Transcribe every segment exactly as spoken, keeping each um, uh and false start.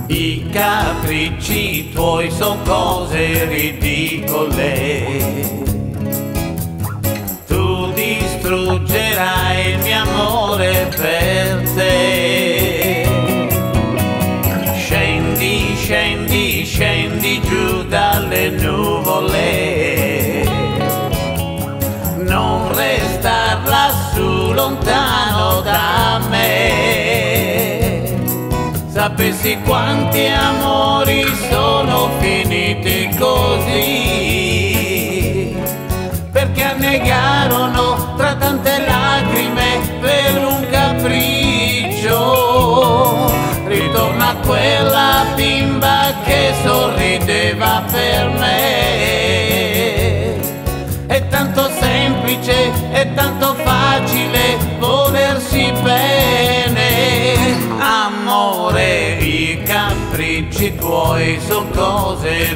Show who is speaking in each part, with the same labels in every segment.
Speaker 1: I capricci tuoi son cose ridicole. Tu distruggerai il mio amore per te. Scendi, scendi, scendi giù dalle nuvole. Non restar lassù lontano da me. Sapessi quanti amori sono finiti così, perché annegarono tra tante lacrime per un capriccio. Ritorna a quella bimba che sorrideva per me. È tanto semplice, è tanto facile volersi bene. Amore, i capricci tuoi son cose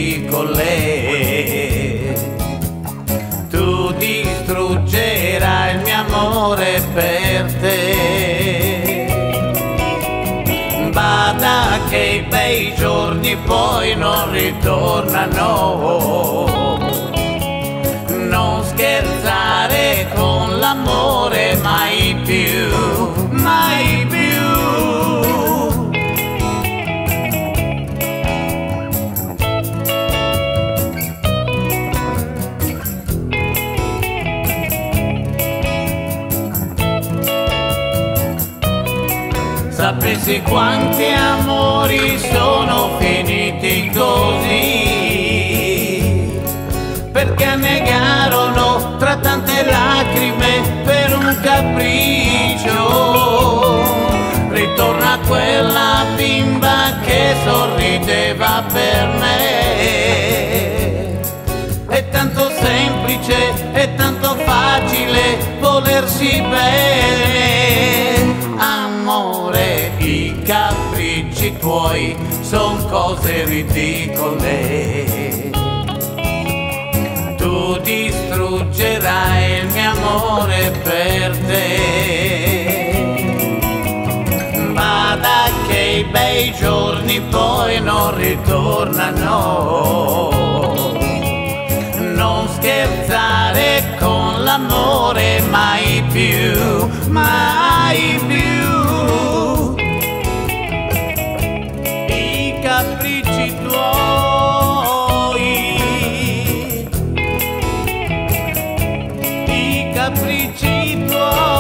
Speaker 1: ridicole. Tu distruggerai il mio amore per te. Bada che i bei giorni poi non ritornano. Non scherzare con l'amore mai più, mai più. Sapessi quanti amori sono finiti così, perché annegarono tra tante lacrime per un capriccio. Ritorna a quella bimba che sorrideva per me. È tanto semplice, è tanto facile volersi bene. Amore, i capricci tuoi son cose ridicole. Tu distruggerai il mio amore per te. Bada che i bei giorni poi non ritornano. Non scherzare con l'amore mai più, mai più. I capricci tuoi, i capricci tuoi.